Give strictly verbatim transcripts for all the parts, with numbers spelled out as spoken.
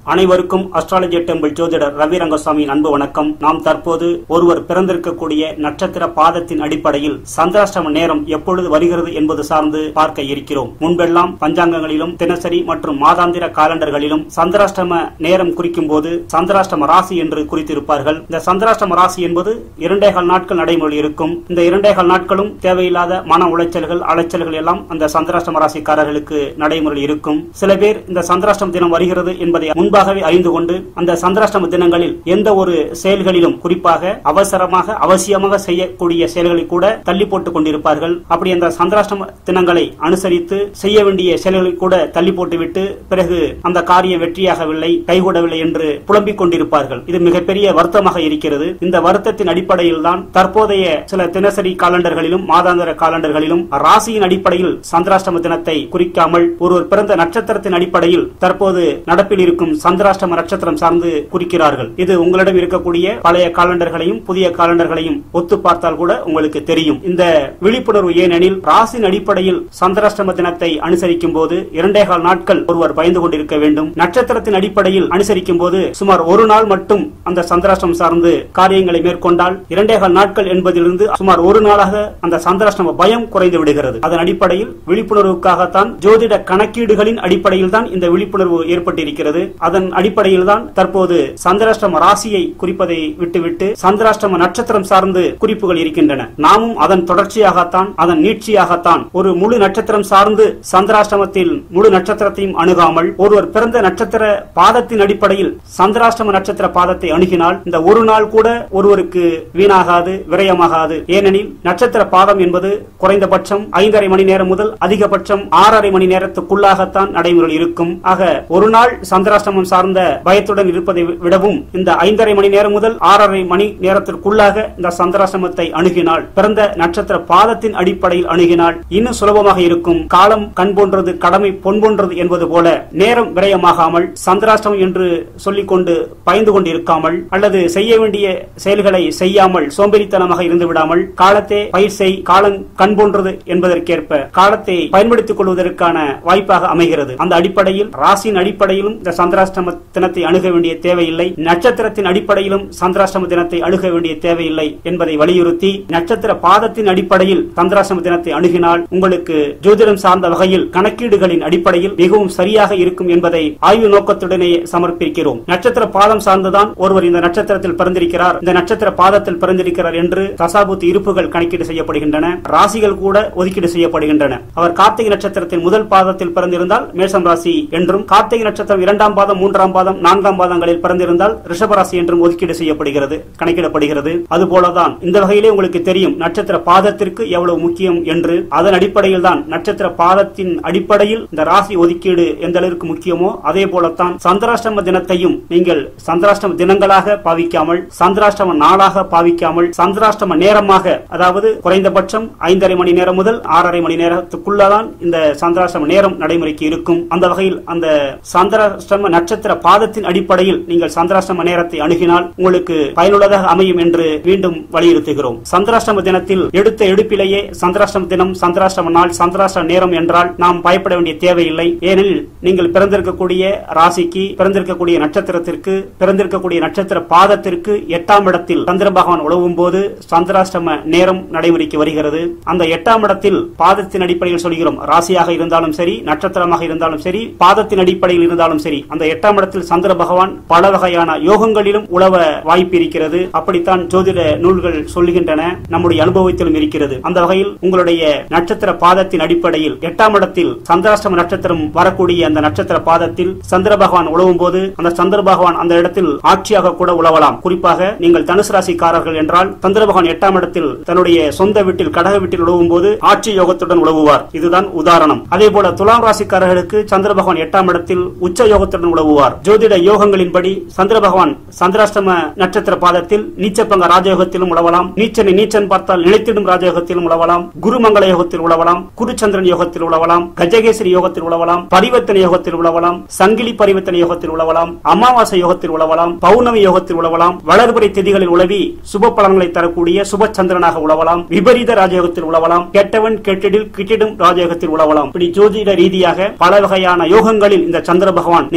அனைவருக்கும் astrology temple ஜோதிடர் ரவி ரங்கசாமியின் அன்பு வணக்கம். நாம் தற்போது ஒருவர் பிறந்திருக்கக்கூடிய நட்சத்திர பாதத்தின் அடிப்படையில் சந்திராஷ்டம நேரம் எப்பொழுது வருகிறது என்பது சார்ந்து பார்க்க இருக்கிறோம். முன்பெல்லாம் பஞ்சாங்கங்களிலும் தினசரி மற்றும் மாதாந்திர காலண்டர்களிலும் சந்திராஷ்டம நேரம் குறிக்கும் போது சந்திராஷ்டம ராசி என்று குறித்திருப்பார்கள். இந்த சந்திராஷ்டம ராசி என்பது இரண்டேகால் நாட்கள் நடைமுறை இருக்கும். இந்த இரண்டேகால் நாட்களும் தேவையில்லாத மன உளைச்சல்கள் அலைச்சல்கள் எல்லாம் அந்த சந்திராஷ்டம ராசிக்காரர்களுக்கு நடைமுறை இருக்கும். சில பேர் இந்த சந்திராஷ்டம தினம் வருகிறது என்பதை முன்பாகவே அறிந்து கொண்டு அந்த சந்திராஷ்டம தினங்களில் எந்த ஒரு செயல்களிலும் குறிப்பாக அவசரமாக அவசியமாக செய்யக்கூடிய செயல்களை கூட தள்ளி போட்டுக் கொண்டிருப்பார்கள். அப்படி அந்த சந்திராஷ்டம தினங்களை அனுசரித்து செய்ய வேண்டிய செயல்களை கூட தள்ளி போட்டுவிட்டு பிறகு அந்த காரியம் வெற்றியாகவில்லை, கைகூடவில்லை என்று புலம்பிக் கொண்டிருப்பார்கள். இது மிகப்பெரிய வருத்தமாக இருக்கிறது. இந்த வருத்தத்தின் அடிப்படையில் தான் தற்போதைய சில தினசரி காலண்டர்களிலும் மாதாந்திர காலண்டர்களிலும் ராசியின் அடிப்படையில் சந்திராஷ்டம தினத்தை குறிக்காமல் ஒருவர் பிறந்த நட்சத்திரத்தின் அடிப்படையில் தற்போது நடப்பில் இருக்கும் சந்திராஷ்டம நட்சத்திரம் சார்ந்து குறிக்கிறார்கள். இது உங்களிடம் இருக்கக்கூடிய பழைய காலண்டர்களையும் புதிய காலண்டர்களையும் ஒத்து பார்த்தால் கூட உங்களுக்கு தெரியும். இந்த விழிப்புணர்வு ஏனெனில் ராசியின் அடிப்படையில் சந்திராஷ்டம தினத்தை அனுசரிக்கும் போது இரண்டேகால் நாட்கள் ஒருவர் பயந்து கொண்டிருக்க வேண்டும். நட்சத்திரத்தின் அடிப்படையில் அனுசரிக்கும் போது சுமார் ஒரு நாள் மட்டும் அந்த சந்திராஷ்டமம் சார்ந்து காரியங்களை மேற்கொண்டால் இரண்டேகால் நாட்கள் என்பதிலிருந்து சுமார் ஒரு நாளாக அந்த சந்திராஷ்டம பயம் குறைந்து விடுகிறது. அதன் அடிப்படையில் விழிப்புணர்வுக்காகத்தான் ஜோதிட கணக்கீடுகளின் அடிப்படையில் தான் இந்த விழிப்புணர்வு ஏற்பட்டிருக்கிறது. அதன் அடிப்படையில் தான் தற்போது சந்திராஷ்டம ராசியை குறிப்பதை விட்டுவிட்டு சந்திராஷ்டம நட்சத்திரம் சார்ந்து குறிப்புகள் இருக்கின்றன. நாமும் அதன் தொடர்ச்சியாகத்தான் அதன் நீட்சியாகத்தான் ஒரு முழு நட்சத்திரம் சார்ந்து சந்திராஷ்டமத்தில் முழு நட்சத்திரத்தையும் அணுகாமல் ஒருவர் பிறந்த நட்சத்திர பாதத்தின் அடிப்படையில் சந்திராஷ்டம நட்சத்திர பாதத்தை அணுகினால் இந்த ஒரு நாள் கூட ஒருவருக்கு வீணாகாது, விரயமாகாது. ஏனெனில் நட்சத்திர பாதம் என்பது குறைந்தபட்சம் ஐந்தரை மணி நேரம் முதல் அதிகபட்சம் ஆறரை மணி நேரத்துக்குள்ளாகத்தான் நடைமுறை இருக்கும். ஆக ஒரு நாள் சந்திராஷ்டமம் சார்ந்த பயத்துடன் இருப்பதை விடவும் இந்த ஐந்தரை மணி நேரம் முதல் ஆறரை மணி நேரத்திற்குள்ளாக இந்த சந்திராஷ்டமத்தை அணுகினால் பிறந்த நட்சத்திர பாதத்தின் அடிப்படையில் அணுகினால் இன்னும் சுலபமாக இருக்கும். காலம் கண் போன்றது, கடமை பொன் போன்றது என்பது போல நேரம் விரயமாகாமல் சந்திராஷ்டமம் என்று சொல்லிக் கொண்டு பயந்து கொண்டு இருக்காமல் அல்லது செய்ய வேண்டிய செயல்களை செய்யாமல் சோம்பேறித்தனமாக இருந்து விடாமல் காலத்தை பயிர் செய், காலம் கண் போன்றது என்பதற்கேற்ப காலத்தை பயன்படுத்திக் கொள்வதற்கான வாய்ப்பாக அமைகிறது. அந்த அடிப்படையில் ராசியின் அடிப்படையிலும் இந்த சந்திராஷ்டம தினத்தை அணுக வேண்டிய தேவையில்லை, நட்சத்திரத்தின் அடிப்படையிலும் சந்திராஷ்டம தினத்தை அணுக வேண்டிய தேவையில்லை என்பதை வலியுறுத்தி நட்சத்திர பாதத்தின் அடிப்படையில் சந்திராஷ்டம தினத்தை அணுகினால் உங்களுக்கு ஜோதிடம் சார்ந்த வகையில் கணக்கீடுகளின் அடிப்படையில் மிகவும் சரியாக இருக்கும் என்பதை ஆய்வு நோக்கத்துடனே சமர்ப்பிக்கிறோம். நட்சத்திர பாதம் சார்ந்துதான் ஒருவர் இந்த நட்சத்திரத்தில் பிறந்திருக்கிறார், இந்த நட்சத்திர பாதத்தில் பிறந்திருக்கிறார் என்று தசாபுத்தி இருப்புகள் கணக்கீடு செய்யப்படுகின்றன. ராசிகள் கூட ஒதுக்கீடு செய்யப்படுகின்றன. அவர் கார்த்திகை நட்சத்திரத்தின் முதல் பாதத்தில் பிறந்திருந்தால் மேஷம் ராசி என்றும், கார்த்திகை நட்சத்திரம் இரண்டாம் பாதம் மூன்றாம் பாதம் நான்காம் பாதங்களில் பிறந்திருந்தால் ரிஷபராசி என்றும் ஒதுக்கீடு செய்யப்படுகிறது, கணக்கிடப்படுகிறது. அதுபோலதான் இந்த வகையிலே உங்களுக்கு தெரியும் நட்சத்திர பாதத்திற்கு எவ்வளவு முக்கியம் என்று. அதன் அடிப்படையில் தான் நட்சத்திர பாதத்தின் அடிப்படையில் இந்த ராசி ஒதுக்கீடு எந்த அளவிற்கு முக்கியமோ அதே போலத்தான் சந்திராஷ்டம தினத்தையும் நீங்கள் சந்திராஷ்டம தினங்களாக பாவிக்காமல் சந்திராஷ்டம நாளாக பாவிக்காமல் சந்திராஷ்டம நேரமாக, அதாவது குறைந்தபட்சம் ஐந்தரை மணி நேரம் முதல் ஆறரை மணி நேரத்துக்குள்ளதான் இந்த சந்திராஷ்டம நேரம் நடைமுறைக்கு இருக்கும். அந்த வகையில் அந்த சந்திராஷ்டம நட்சத்திர பாதத்தின் அடிப்படையில் நீங்கள் சந்திராஷ்டம நேரத்தை அணுகினால் உங்களுக்கு பயனுள்ளதாக அமையும் என்று மீண்டும் வலியுறுத்துகிறோம். சந்திராஷ்டம தினத்தில் எடுத்த எடுப்பிலேயே சந்திராஷ்டம தினம், சந்திராஷ்டம நாள், சந்திராஷ்டம நேரம் என்றால் நாம் பயப்பட வேண்டிய தேவையில்லை. ஏனெனில் நீங்கள் பிறந்திருக்கக்கூடிய ராசிக்கு, பிறந்திருக்கக்கூடிய நட்சத்திரத்திற்கு, பிறந்திருக்கக்கூடிய நட்சத்திர பாதத்திற்கு எட்டாம் இடத்தில் சந்திர பகவான் உழவும் போது சந்திராஷ்டம நேரம் நடைமுறைக்கு வருகிறது. அந்த எட்டாம் இடத்தில் பாதத்தின் அடிப்படையில் சொல்கிறோம், ராசியாக இருந்தாலும் சரி, நட்சத்திரமாக இருந்தாலும் சரி, பாதத்தின் அடிப்படையில் இருந்தாலும் சரி, அந்த எட்டாம் இடத்தில் சந்திர பகவான் பல வகையான யோகங்களிலும் உழவ வாய்ப்பு இருக்கிறது. அப்படித்தான் ஜோதிட நூல்கள் சொல்லுகின்றன, நம்முடைய அனுபவத்திலும் இருக்கிறது. அந்த வகையில் உங்களுடைய நட்சத்திர பாதத்தின் அடிப்படையில் எட்டாம் இடத்தில் சந்திராஷ்டம நட்சத்திரம் வரக்கூடிய அந்த நட்சத்திர பாதத்தில் சந்திர பகவான் உழவும் போது அந்த சந்திர பகவான் அந்த இடத்தில் ஆட்சியாக கூட உழவலாம். குறிப்பாக நீங்கள் தனுசு ராசிக்காரர்கள் என்றால் சந்திர பகவான் எட்டாம் இடத்தில் தன்னுடைய சொந்த வீட்டில் கடக வீட்டில் உழவும் போது ஆட்சி யோகத்துடன் உழவுவார். இதுதான் உதாரணம். அதே போல துலாம் ராசிக்காரர்களுக்கு சந்திர பகவான் எட்டாம் இடத்தில் உச்ச யோகத்துடன் உழவுவார். ஜோதிட யோகங்களின்படி சந்திர பகவான் சந்திராஷ்டம நட்சத்திர பாதத்தில் நீச்சப்பங்க ராஜயோகத்திலும் உழவலாம், நீச்சனை நீச்சன் பார்த்தால் நிலைத்திடும் ராஜயோகத்திலும் உழவலாம், குருமங்கள யோகத்தில் உழவலாம், குருச்சந்திரன் யோகத்தில் உழவலாம், கஜகேசரி யோகத்தில் உழவலாம், பரிவர்த்தனை யோகத்தில் உழவலாம், சங்கிலி பரிவர்த்தனை யோகத்தில் உழவலாம், அமாவாசை யோகத்தில் உழவலாம், பௌர்ணமி யோகத்தில் உழவலாம், வளர்புரை திதிகளில் உழவி சுப பலன்களை தரக்கூடிய சுப சந்திரனாக உழவலாம், விபரீத ராஜயோகத்தில் உழவலாம், கெட்டவன் கெட்டிடில் கிட்டிடும் ராஜயோகத்தில் உழவலாம். இப்படி ஜோதிட ரீதியாக பல வகையான யோகங்களில் இந்த சந்திர பகவான் நீங்கள் பிறந்த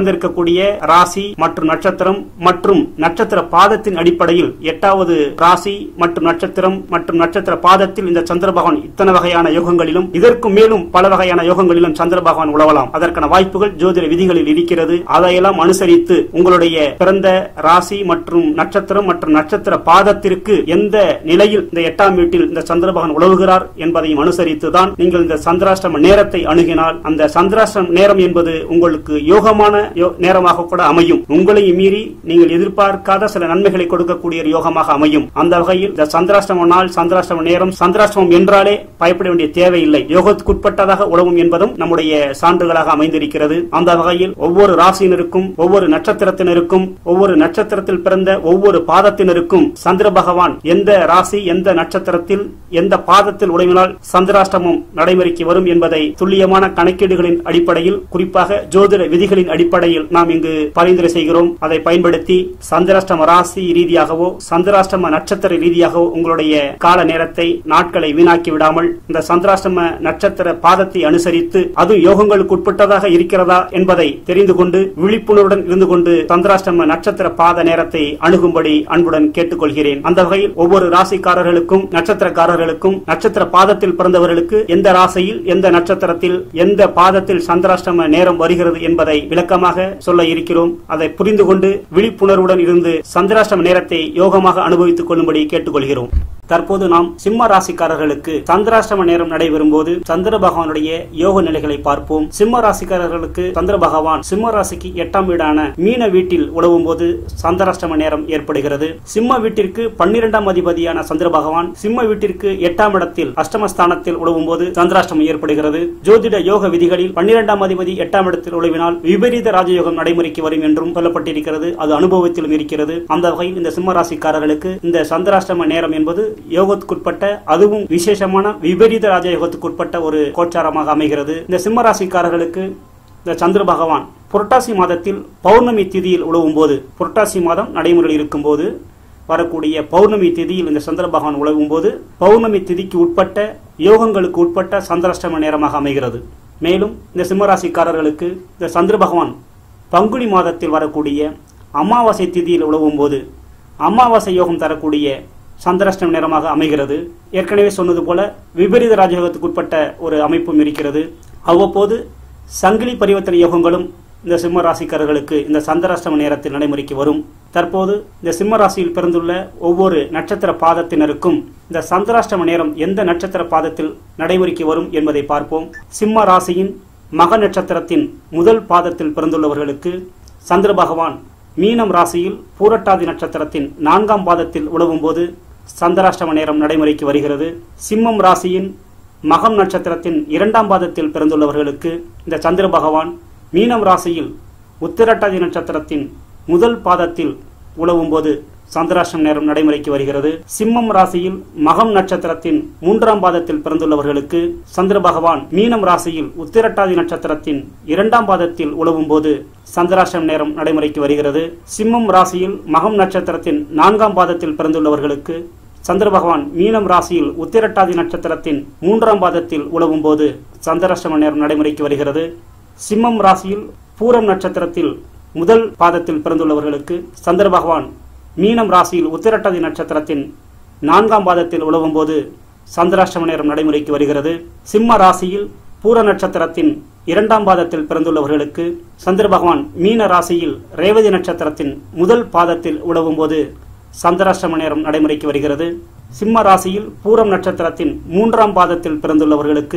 பிறந்திருக்கக்கூடிய ராசி மற்றும் நட்சத்திரம் மற்றும் நட்சத்திர பாதத்தின் அடிப்படையில் எட்டாவது ராசி மற்றும் நட்சத்திரம் மற்றும் நட்சத்திர பாதத்தில் இந்த சந்திர பகவான் இத்தனை வகையான யோகங்களிலும் இதற்கும் மேலும் பல வகையான யோகங்களிலும் சந்திர பகவான் உழவலாம். அதற்கான வாய்ப்புகள் ஜோதிட விதிகளில் இருக்கிறது. அதையெல்லாம் அனுசரித்து உங்களுடைய பிறந்த ராசி மற்றும் நட்சத்திரம் மற்றும் நட்சத்திர பாதத்திற்கு எந்த நிலையில் இந்த எட்டாம் வீட்டில் இந்த சந்திர பகவான் உழவுகிறார் என்பதையும் அனுசரித்துதான் நீங்கள் இந்த சந்திராஷ்டம நேரத்தை அணுகினால் அந்த சந்திராஷ்டம நேரம் என்பது உங்களுக்கு யோகமான நேரமாக கூட அமையும். உங்களையும் மீறி நீங்கள் எதிர்பார்க்காத சில நன்மைகளை கொடுக்கக்கூடிய யோகமாக அமையும். அந்த வகையில் இந்த சந்திராஷ்டம நாள் சந்திராஷ்டம நேரம் சந்திராஷ்டமம் என்றாலே பயப்பட வேண்டிய தேவையில்லை. யோகத்துக்குட்பட்டதாக உழவும் என்பதும் நம்முடைய சான்றுகளாக அமைந்திருக்கிறது. அந்த வகையில் ஒவ்வொரு ராசியினருக்கும் ஒவ்வொரு நட்சத்திரத்தினருக்கும் ஒவ்வொரு நட்சத்திரத்தில் பிறந்த ஒவ்வொரு பாதத்தினருக்கும் சந்திர பகவான் எந்த ராசி எந்த நட்சத்திரத்தில் எந்த பாதத்தில் உழைவினால் சந்திராஷ்டமம் நடைமுறைக்கு வரும் என்பதை துல்லியமான கணக்கீடுகளின் அடிப்படையில் குறிப்பாக ஜோதிட விதிகளின் அடிப்படையில் நாம் இங்கு பரிந்துரை செய்கிறோம். அதை பயன்படுத்தி சந்திராஷ்டம ராசி ரீதியாகவோ சந்திராஷ்டம நட்சத்திர ரீதியாகவோ உங்களுடைய கால நேரத்தை நாட்களை வீணாக்கி விடாமல் இந்த சந்திராஷ்டம நட்சத்திர பாதத்தை அனுசரித்து அது யோகங்களுக்கு உட்பட்டதாக இருக்கிறதா என்பதை தெரிந்து கொண்டு விழிப்புணர்வுடன் இருந்து கொண்டு சந்திராஷ்டம நட்சத்திர பாத நேரத்தை அணுகும்படி அன்புடன் கேட்டுக்கொள்கிறேன். அந்த வகையில் ஒவ்வொரு ராசிக்காரர்களுக்கும் நட்சத்திரக்காரர்களுக்கும் நட்சத்திர பாதத்தில் பிறந்தவர்களுக்கு எந்த ராசியில் எந்த நட்சத்திரத்தில் எந்த பாதத்தில் சந்திராஷ்டம நேரம் வருகிறது என்பதை விளக்கமாக சொல்ல இருக்கிறோம். அதை புரிந்து கொண்டு விழிப்புணர்வுடன் இருந்து சந்திராஷ்டம நேரத்தை யோகமாக அனுபவித்துக் கொள்ளும்படி கேட்டுக்கொள்கிறோம். தற்போது நாம் சிம்ம ராசிக்காரர்களுக்கு சந்திராஷ்டம நேரம் நடைபெறும் போது சந்திர பகவானுடைய யோக நிலைகளை பார்ப்போம். சிம்ம ராசிக்காரர்களுக்கு சந்திர பகவான் சிம்ம ராசிக்கு எட்டாம் வீடான மீன வீட்டில் உழவும் போது சந்திராஷ்டம நேரம் ஏற்படுகிறது. சிம்ம வீட்டிற்கு பன்னிரெண்டாம் அதிபதியான சந்திர பகவான் சிம்ம வீட்டிற்கு எட்டாம் இடத்தில் அஷ்டமஸ்தானத்தில் உழவும் போது சந்திராஷ்டமம் ஏற்படுகிறது. ஜோதிட யோக விதிகளில் பன்னிரெண்டாம் அதிபதி எட்டாம் இடத்தில் உழவினால் விபரீத ராஜயோகம் நடைமுறைக்கு வரும் என்றும் சொல்லப்பட்டிருக்கிறது. அது அனுபவத்திலும் இருக்கிறது. அந்த வகையில் இந்த சிம்ம ராசிக்காரர்களுக்கு இந்த சந்திராஷ்டம நேரம் என்பது யோகத்துக்குட்பட்ட அதுவும் விசேஷமான விபரீத ராஜயோகத்துக்குட்பட்ட ஒரு கோச்சாரமாக அமைகிறது. இந்த சிம்ம ராசிக்காரர்களுக்கு இந்த சந்திர பகவான் புரட்டாசி மாதத்தில் பௌர்ணமி திதியில் உழவும் போது புரட்டாசி மாதம் நடைமுறையில் இருக்கும் போது வரக்கூடிய பௌர்ணமி திதியில் இந்த சந்திர பகவான் உழவும் போது பௌர்ணமி திதிக்கு உட்பட்ட யோகங்களுக்கு உட்பட்ட சந்திராஷ்டம நேரமாக அமைகிறது. மேலும் இந்த சிம்மராசிக்காரர்களுக்கு இந்த சந்திர பகவான் பங்குனி மாதத்தில் வரக்கூடிய அமாவாசை திதியில் உழவும் போது அமாவாசை யோகம் தரக்கூடிய சந்திராஷ்டம நேரமாக அமைகிறது. ஏற்கனவே சொன்னது போல விபரீத ராஜயோகத்துக்கு உட்பட்ட ஒரு அமைப்பும் இருக்கிறது. அவ்வப்போது சங்கிலி பரிவர்த்தனை யோகங்களும் இந்த சிம்ம ராசிக்காரர்களுக்கு இந்த சந்திராஷ்டம நேரத்தில் நடைமுறைக்கு வரும். தற்போது இந்த சிம்ம ராசியில் பிறந்துள்ள ஒவ்வொரு நட்சத்திர பாதத்தினருக்கும் இந்த சந்திராஷ்டம நேரம் எந்த நட்சத்திர பாதத்தில் நடைமுறைக்கு வரும் என்பதை பார்ப்போம். சிம்ம ராசியின் மக நட்சத்திரத்தின் முதல் பாதத்தில் பிறந்துள்ளவர்களுக்கு சந்திர பகவான் மீனம் ராசியில் பூரட்டாதி நட்சத்திரத்தின் நான்காம் பாதத்தில் உழவும் போது சந்திராஷ்டம நேரம் நடைமுறைக்கு வருகிறது. சிம்மம் ராசியின் மகம் நட்சத்திரத்தின் இரண்டாம் பாதத்தில் பிறந்துள்ளவர்களுக்கு இந்த சந்திர பகவான் மீனம் ராசியில் உத்திரட்டாதி நட்சத்திரத்தின் முதல் பாதத்தில் உழவும் போது சந்திராஷ்டம நேரம் நடைமுறைக்கு வருகிறது. சிம்மம் ராசியில் மகம் நட்சத்திரத்தின் மூன்றாம் பாதத்தில் பிறந்துள்ளவர்களுக்கு சந்திர பகவான் மீனம் ராசியில் உத்திரட்டாதி நட்சத்திரத்தின் இரண்டாம் பாதத்தில் உழவும் போது சந்திராஷ்டம நேரம் நடைமுறைக்கு வருகிறது. சிம்மம் ராசியில் மகம் நட்சத்திரத்தின் நான்காம் பாதத்தில் பிறந்துள்ளவர்களுக்கு சந்திர பகவான் மீனம் ராசியில் உத்திரட்டாதி நட்சத்திரத்தின் மூன்றாம் பாதத்தில் உழவும் போது சந்திராஷ்டம நேரம் நடைமுறைக்கு வருகிறது. சிம்மம் ராசியில் பூரம் நட்சத்திரத்தில் முதல் பாதத்தில் பிறந்துள்ளவர்களுக்கு சந்திர பகவான் மீனம் ராசியில் உத்திரட்டாதி நட்சத்திரத்தின் நான்காம் பாதத்தில் உழவும் போது சந்திராஷ்டம நேரம் நடைமுறைக்கு வருகிறது. சிம்ம ராசியில் பூர நட்சத்திரத்தின் இரண்டாம் பாதத்தில் பிறந்துள்ளவர்களுக்கு சந்திர பகவான் மீன ராசியில் ரேவதி நட்சத்திரத்தின் முதல் பாதத்தில் உழவும் போது சந்திராஷ்டம நேரம் நடைமுறைக்கு வருகிறது. சிம்ம ராசியில் பூரம் நட்சத்திரத்தின் மூன்றாம் பாதத்தில் பிறந்துள்ளவர்களுக்கு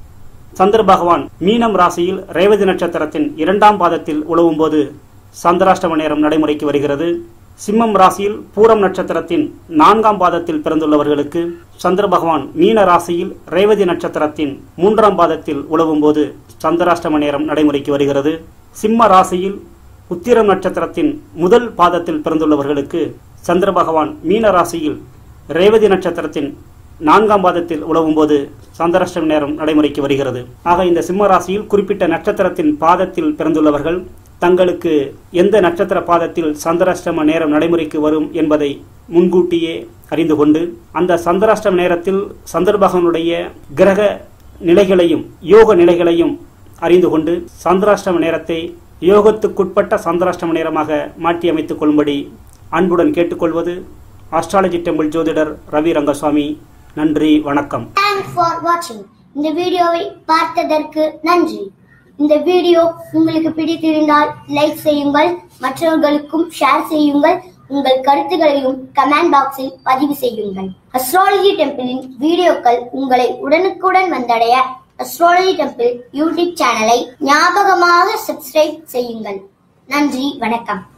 சந்திர பகவான் மீனம் ராசியில் ரேவதி நட்சத்திரத்தின் இரண்டாம் பாதத்தில் உழவும் போது சந்திராஷ்டம நேரம் நடைமுறைக்கு வருகிறது. சிம்மம் ராசியில் பூரம் நட்சத்திரத்தின் நான்காம் பாதத்தில் பிறந்துள்ளவர்களுக்கு சந்திர பகவான் மீன ராசியில் ரேவதி நட்சத்திரத்தின் மூன்றாம் பாதத்தில் உழவும் போது சந்திராஷ்டம நேரம் நடைமுறைக்கு வருகிறது. சிம்ம ராசியில் உத்திரம் நட்சத்திரத்தின் முதல் பாதத்தில் பிறந்துள்ளவர்களுக்கு சந்திர பகவான் மீன ராசியில் ரேவதி நட்சத்திரத்தின் நான்காம் பாதத்தில் உழவும் போது சந்திராஷ்டம நேரம் நடைமுறைக்கு வருகிறது. ஆக இந்த சிம்ம ராசியில் குறிப்பிட்ட நட்சத்திரத்தின் பாதத்தில் பிறந்துள்ளவர்கள் தங்களுக்கு எந்த நட்சத்திர பாதத்தில் சந்திராஷ்டம நேரம் நடைமுறைக்கு வரும் என்பதை முன்கூட்டியே அறிந்து கொண்டு அந்த சந்திராஷ்டம நேரத்தில் சந்திர பகவானுடைய கிரக நிலைகளையும் யோக நிலைகளையும் அறிந்து கொண்டு சந்திராஷ்டம நேரத்தை யோகத்துக்குட்பட்ட சந்திராஷ்டம நேரமாக மாற்றி அமைத்துக் கொள்ளும்படி அன்புடன் கேட்டுக்கொள்வது அஸ்ட்ராலஜி டெம்பிள் ஜோதிடர் ரவி ரங்கசாமி. நன்றி, வணக்கம். Thanks for watching. இந்த வீடியோவை பார்த்ததற்கு நன்றி. இந்த வீடியோ உங்களுக்கு பிடித்திருந்தால் லைக் செய்யுங்கள், மற்றவர்களுக்கும் ஷேர் செய்யுங்கள். உங்கள் கருத்துக்களையும் கமெண்ட் பாக்ஸில் பதிவு செய்யுங்கள். அஸ்ட்ராலஜி டெம்பிளின் வீடியோக்கள் உங்களை உடனுக்குடன் வந்தடைய அஸ்ட்ராலஜி டெம்பிள் யூடியூப் சேனலை ஞாபகமாக சப்ஸ்கிரைப் செய்யுங்கள். நன்றி, வணக்கம்.